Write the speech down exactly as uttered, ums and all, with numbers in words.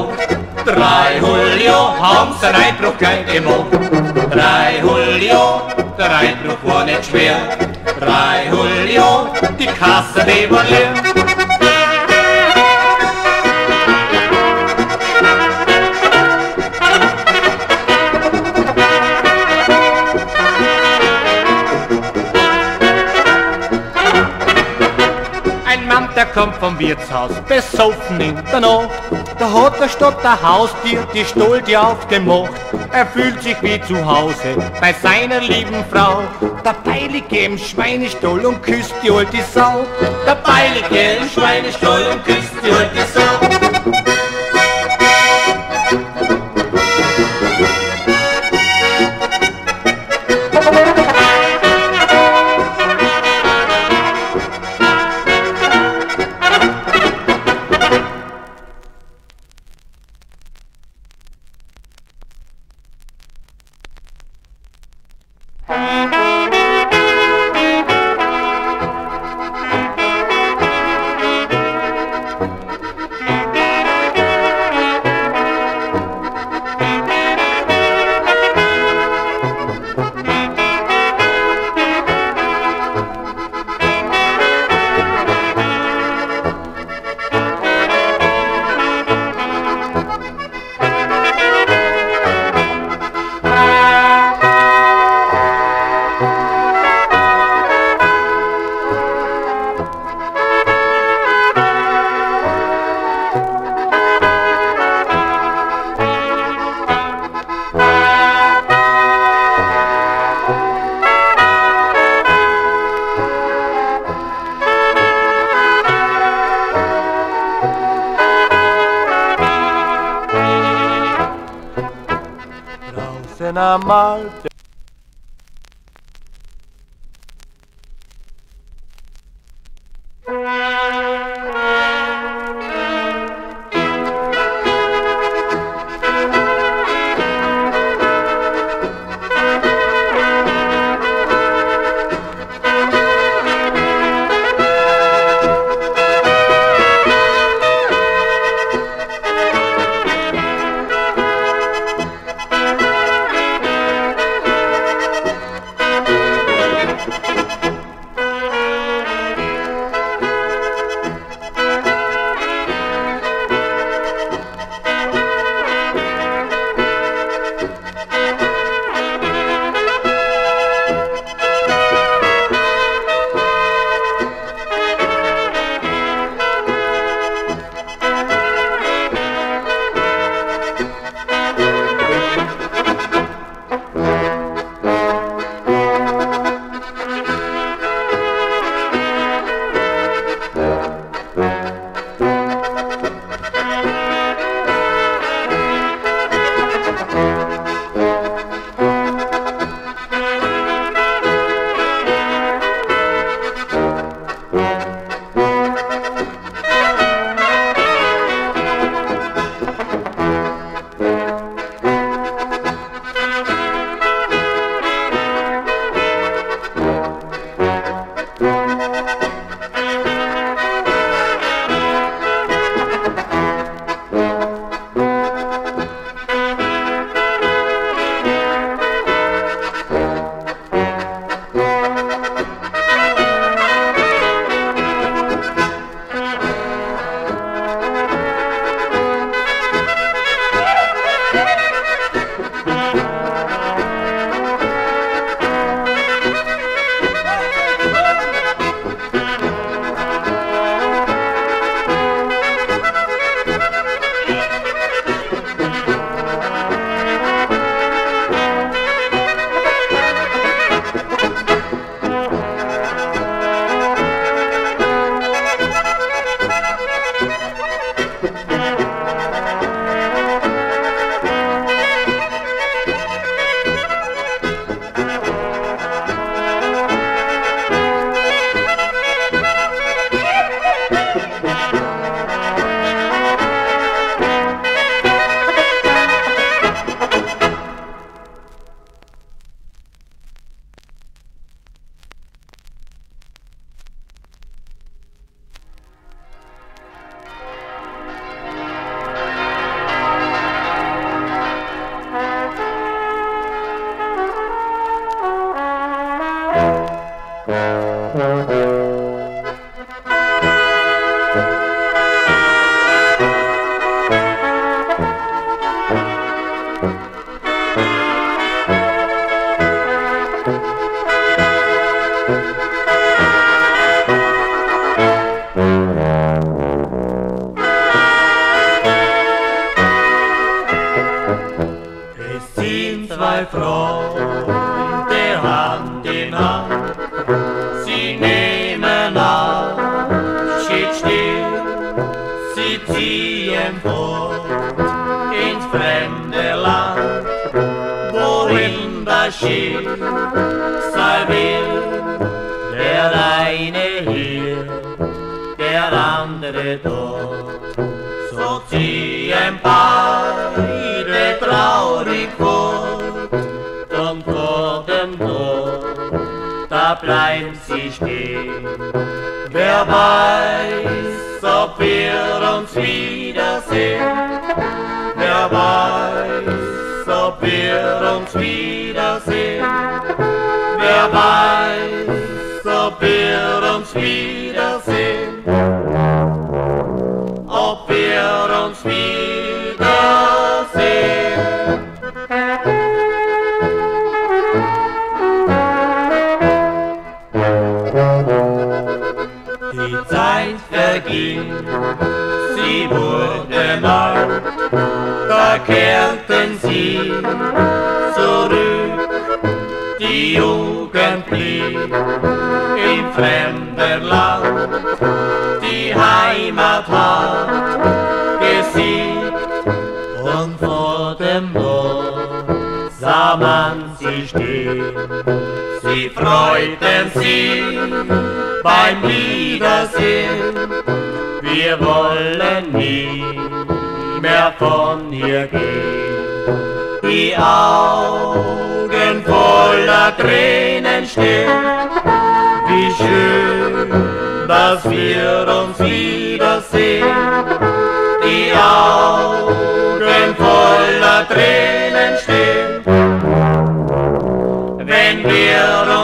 Nacht. Drei Julio haben's den Einbruch gleich gemacht. Drei Julio, der Einbruch war nicht schwer. Drei Julio, die Kasse, die war leer. Der kommt vom Wirtshaus, besoffen in der Nacht. Da hat er statt der Haustier die Stoldi aufgemacht. Er fühlt sich wie zu Hause bei seiner lieben Frau. Dabei liegt er im Schweinestall und küsst die alte Sau. Dabei liegt er im Schweinestall und küsst die alte Sau. Einmal zwei Freunde Hand in Hand, sie nehmen Abschied still, sie ziehen fort ins fremde Land, wohin das Schicksal will. Der eine hier, der andere dort, so ziehen beide traurig fort, und vor dem Tor, da bleiben sie stehen. Wer weiß, ob wir uns wiedersehen, wer weiß, ob wir uns wiedersehen, wer weiß, ob wir uns wiedersehen, ob wir uns wiedersehen. Die Zeit verging, sie wurden alt, da kehrten sie zurück. Die Jugend blieb im fremden Land, die Heimat hat gesiegt, und vor dem Tor sah man sie stehen. Sie freuten sich beim Wiedersehen, wir wollen nie mehr von hier gehen. Die Augen voller Tränen stehen, wie schön, dass wir uns wiedersehen. Die Augen voller Tränen stehen, wenn wir